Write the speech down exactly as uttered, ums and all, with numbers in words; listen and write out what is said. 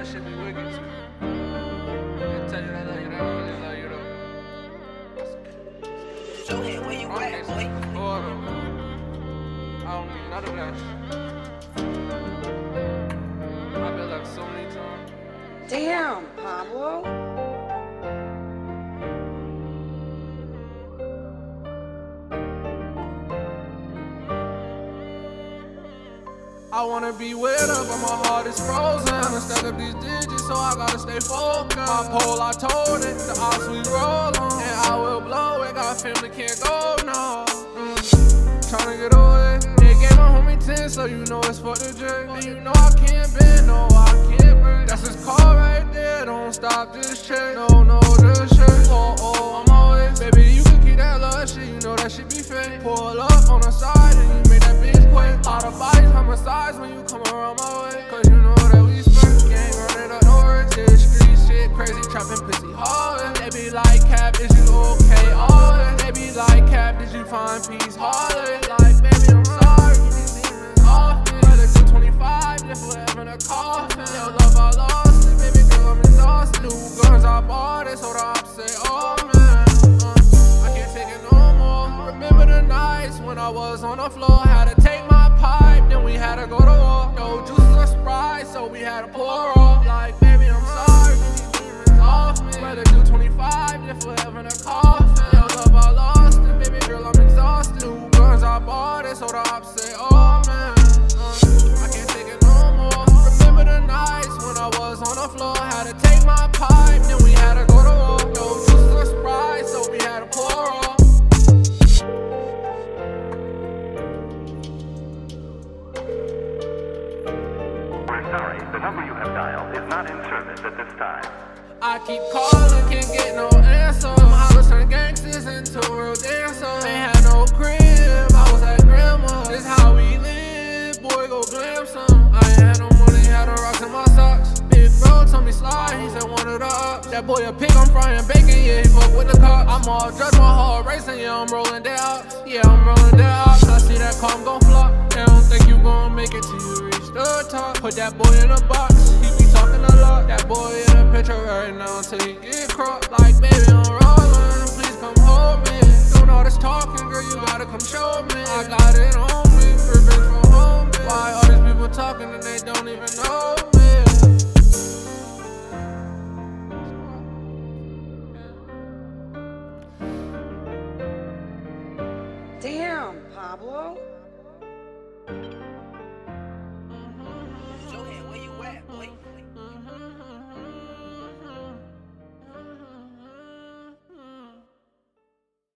love shit be wicked too. I tell you that I love you, that I really love you though. Show him where you at, boy. Hold on. I don't need none of that shit. I've been like so many times. Damn, Pablo. I wanna be with her, but my heart is frozen. I stack up these digits, so I gotta stay focused. My pole, I told it, the odds we roll on, and I will blow it. Got family, can't go, no. Mm. Tryna get away. They gave my homie ten, so you know it's for the drink. And you know I can't bend, no, I can't breathe. That's his car right there, don't stop, just check. No, no, just check. Oh, oh, I'm always. Baby, you can keep that love shit, you know that shit be fake. Pull up on the side, and you make that bitch quake. All the bodies homicides when you come around my way. Cause you know that we spurt, gang running up north. This street shit crazy, trapping pussy hard. They be like, Cap, is you okay? All they be like, Cap, did you find peace? Harder, like, baby, I'm sorry. These demons off me. Let it do twenty-five, live forever in a coffin. Yo, love, I lost it, baby girl, I'm exhausted. New guns, I bought it, so the ops say, oh man, uh, I can't take it no more. Remember the nights when I was on the floor, had to take my pipe, then we had to go to war. No juices or Sprite, so we had to pour off. Like, baby, I'm sorry, these demons off me. Let it do twenty-five, live forever in a coffin. Yo, love, I lost it, baby girl, I'm exhausted. New guns, I bought it, so the ops say, oh man, uh, I can't take it no more. Remember the nights when I was on the floor, had to take my pipe, then we had to go to war. No juices or Sprite, so we had to pour off. Sorry, the number you have dialed is not in service at this time. I keep calling, can't get no answer. Hollis turned gangsters into real dancers. Ain't had no crib, I was at grandma. This how we live, boy, go glam some. I ain't had no money, had a rocks in my socks. Big bro told me slide, he said one of the ups. That boy a pig, I'm frying bacon, yeah, he fuck with the cops. I'm all judge, my heart racing, yeah, I'm rolling down. Yeah, I'm rolling down. I see that car, I'm gon' flop. They don't think you gon' make it till you reach the top. Put that boy in a box, he be talking a lot. That boy in a picture right now till he get cropped. Like, baby, I'm rolling, please come hold me. Doing all this talking, girl, you gotta come show me. I got it on me.